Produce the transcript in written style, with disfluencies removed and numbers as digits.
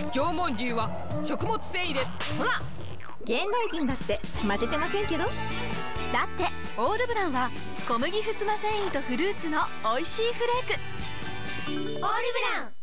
縄文獣は食物繊維でほら現代人だって負けてませんけど。だってオールブランは小麦ふすま繊維とフルーツの美味しいフレーク。オールブラン